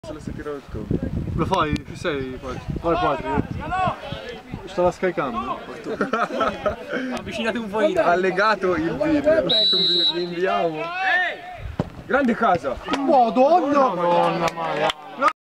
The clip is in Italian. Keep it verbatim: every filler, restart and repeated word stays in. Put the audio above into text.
Se lo stai tirando il tuo. Lo fai? Ci sei? Vai Patri. Stava scaricando. Avvicinate un po'. Ha legato il video. Vi inviamo. Grande casa. Madonna! Madonna, Maria.